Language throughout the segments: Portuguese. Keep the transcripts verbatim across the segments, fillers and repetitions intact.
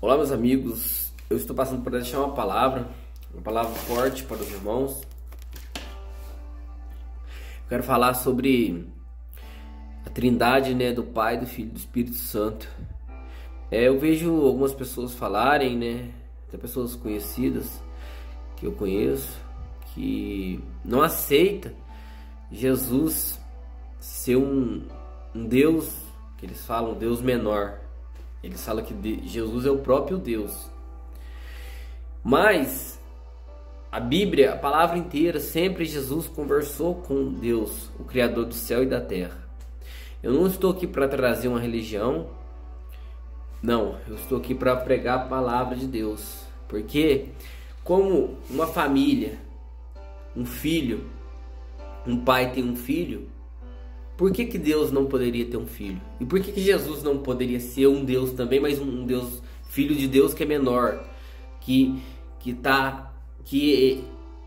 Olá, meus amigos, eu estou passando para deixar uma palavra, uma palavra forte para os irmãos. Eu quero falar sobre a trindade, né, do Pai, do Filho e do Espírito Santo. É, eu vejo algumas pessoas falarem, né, até pessoas conhecidas que eu conheço, que não aceita Jesus ser um, um Deus, que eles falam Deus menor. Eles falam que Jesus é o próprio Deus. Mas a Bíblia, a palavra inteira, sempre Jesus conversou com Deus, o Criador do céu e da terra. Eu não estou aqui para trazer uma religião. Não, eu estou aqui para pregar a palavra de Deus. Porque como uma família, um filho, um pai tem um filho, por que que Deus não poderia ter um filho? E por que que Jesus não poderia ser um Deus também, mas um Deus, filho de Deus que é menor, que que tá que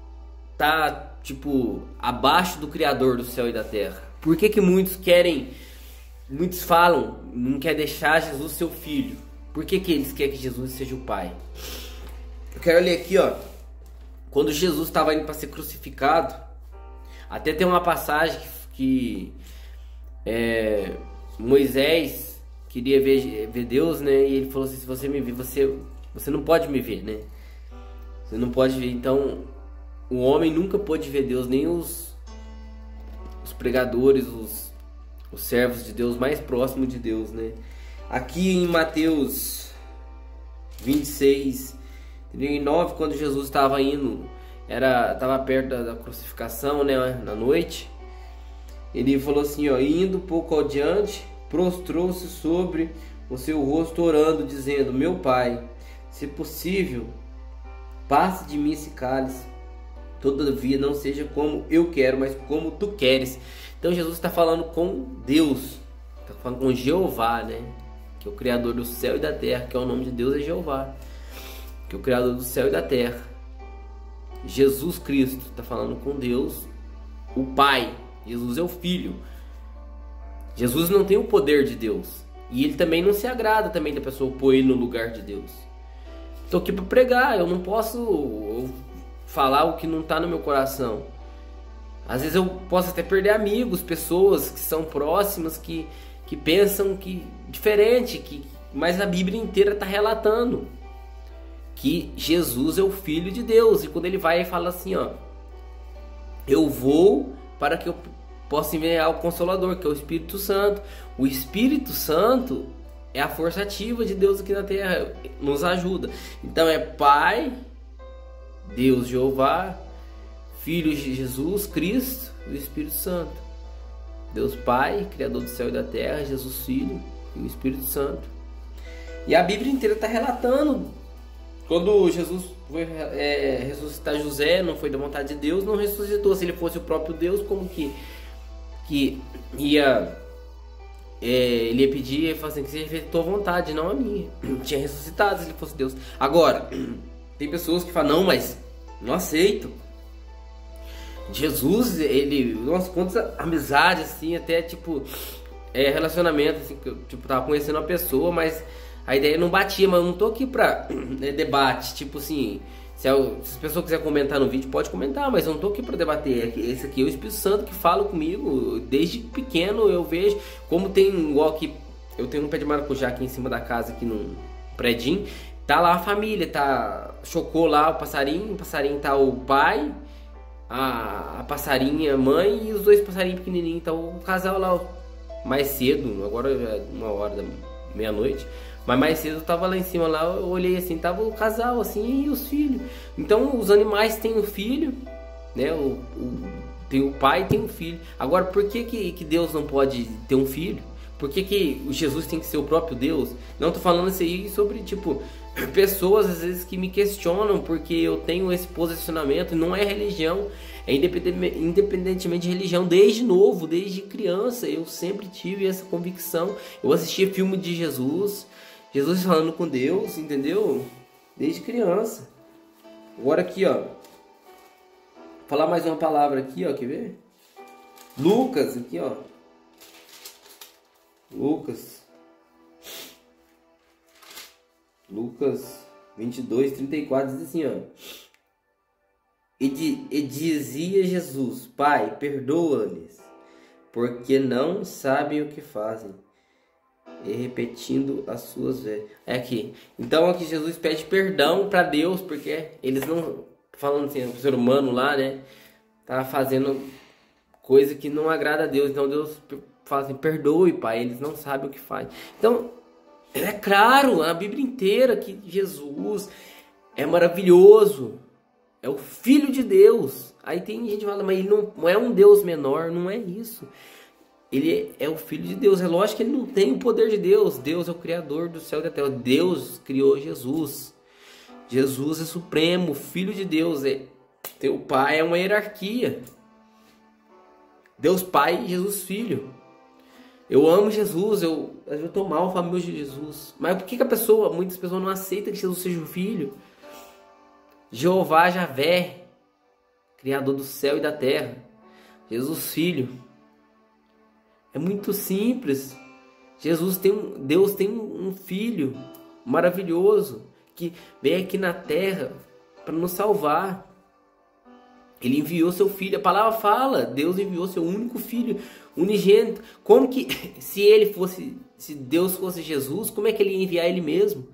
tá tipo abaixo do Criador do céu e da terra? Por que que muitos querem, muitos falam, não quer deixar Jesus ser o filho? Por que que eles querem que Jesus seja o pai? Eu quero ler aqui, ó, quando Jesus estava indo para ser crucificado, até tem uma passagem que, que É, Moisés queria ver, ver Deus, né? E ele falou assim: se você me ver, você, você não pode me ver, né? Você não pode ver. Então, o homem nunca pôde ver Deus, nem os, os pregadores, os, os servos de Deus mais próximos de Deus, né? Aqui em Mateus vinte e seis, trinta e nove, quando Jesus estava indo, era, estava perto da, da crucificação, né? Na noite. Ele falou assim, ó, indo pouco adiante, prostrou-se sobre o seu rosto orando, dizendo: meu Pai, se possível, passe de mim esse cálice, todavia não seja como eu quero, mas como tu queres. Então Jesus está falando com Deus, está falando com Jeová, né? Que é o Criador do céu e da terra, que é o nome de Deus, é Jeová, que é o Criador do céu e da terra. Jesus Cristo está falando com Deus, o Pai. Jesus é o Filho. Jesus não tem o poder de Deus. E ele também não se agrada também da pessoa pôr ele no lugar de Deus. Estou aqui para pregar. Eu não posso falar o que não está no meu coração. Às vezes eu posso até perder amigos, pessoas que são próximas, que, que pensam que diferente, que, mas a Bíblia inteira está relatando que Jesus é o Filho de Deus. E quando ele vai e fala assim, ó, eu vou para que eu possa enviar o Consolador, que é o Espírito Santo. O Espírito Santo é a força ativa de Deus aqui na terra, nos ajuda. Então é Pai, Deus Jeová, Filho de Jesus Cristo e o Espírito Santo. Deus Pai, Criador do céu e da terra, Jesus Filho e o Espírito Santo. E a Bíblia inteira está relatando. Quando Jesus foi é, ressuscitar José, não foi da vontade de Deus, não ressuscitou. Se ele fosse o próprio Deus, como que, que ia, é, ele ia pedir e falar assim, que seja feita a tua vontade, não a minha. Tinha ressuscitado se ele fosse Deus. Agora, tem pessoas que falam, não, mas não aceito. Jesus, ele, nossa, quantas amizades, assim, até tipo, é, relacionamento, assim, que eu tipo, tava conhecendo uma pessoa, mas a ideia não batia, mas eu não tô aqui pra né, debate, tipo assim, se, eu, se as pessoas quiserem comentar no vídeo, pode comentar, mas eu não tô aqui pra debater. Esse aqui é o Espírito Santo que fala comigo, desde pequeno eu vejo, como tem igual aqui, eu tenho um pé de maracujá aqui em cima da casa, aqui num predinho, tá lá a família, tá, chocou lá o passarinho, o passarinho tá o pai, a, a passarinha, a mãe e os dois passarinhos pequenininhos, tá o casal lá, mais cedo, agora já é uma hora da meia-noite. Mas mais cedo eu tava lá em cima, lá eu olhei assim, tava o casal assim e os filhos. Então os animais têm o filho, né? O, o, tem o pai e tem o filho. Agora por que, que, que Deus não pode ter um filho? Por que, que o Jesus tem que ser o próprio Deus? Não tô falando isso aí sobre tipo pessoas às vezes que me questionam porque eu tenho esse posicionamento. Não é religião, é independentemente de religião. Desde novo, desde criança eu sempre tive essa convicção. Eu assistia filme de Jesus, Jesus falando com Deus, entendeu? Desde criança. Agora aqui, ó. Vou falar mais uma palavra aqui, ó. Quer ver? Lucas, aqui, ó. Lucas. Lucas vinte e dois, trinta e quatro diz assim, ó. E, de, e dizia Jesus: Pai, perdoa-lhes, porque não sabem o que fazem. E repetindo as suas vezes. É aqui. Então aqui Jesus pede perdão para Deus, porque eles não, falando assim, o ser humano lá, né, tá fazendo coisa que não agrada a Deus. Então Deus fala assim: perdoe, Pai, eles não sabem o que fazem. Então é claro, a Bíblia inteira, que Jesus é maravilhoso, é o Filho de Deus. Aí tem gente que fala: mas ele não, não é um Deus menor. Não é isso. Ele é o Filho de Deus. É lógico que ele não tem o poder de Deus. Deus é o Criador do céu e da terra. Deus criou Jesus. Jesus é supremo, Filho de Deus. É, teu Pai é uma hierarquia. Deus Pai e Jesus Filho. Eu amo Jesus, eu, eu tô mal falando de Jesus. Mas por que, que a pessoa, muitas pessoas não aceitam que Jesus seja o Filho? Jeová Javé, Criador do céu e da terra. Jesus Filho. É muito simples. Jesus tem um, Deus tem um filho maravilhoso que vem aqui na terra para nos salvar. Ele enviou seu filho. A palavra fala: Deus enviou seu único filho, unigênito. Como que, se ele fosse, se Deus fosse Jesus, como é que ele ia enviar ele mesmo?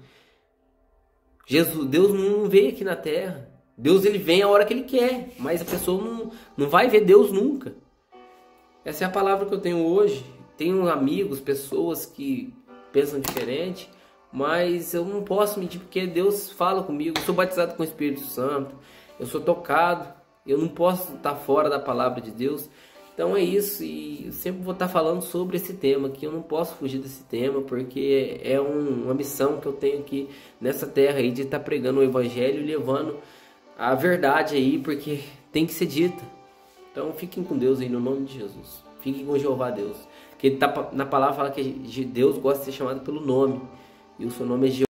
Jesus, Deus não veio aqui na terra. Deus, ele vem a hora que ele quer, mas a pessoa não, não vai ver Deus nunca. Essa é a palavra que eu tenho hoje. Tenho amigos, pessoas que pensam diferente, mas eu não posso mentir, porque Deus fala comigo. Eu sou batizado com o Espírito Santo, eu sou tocado, eu não posso estar fora da palavra de Deus. Então é isso, e eu sempre vou estar falando sobre esse tema, que eu não posso fugir desse tema, porque é um, uma missão que eu tenho aqui nessa terra aí, de estar pregando o Evangelho e levando a verdade aí, porque tem que ser dita. Então fiquem com Deus aí, no nome de Jesus. Fiquem com Jeová Deus. Porque tá, na palavra fala que Deus gosta de ser chamado pelo nome. E o seu nome é Jeová.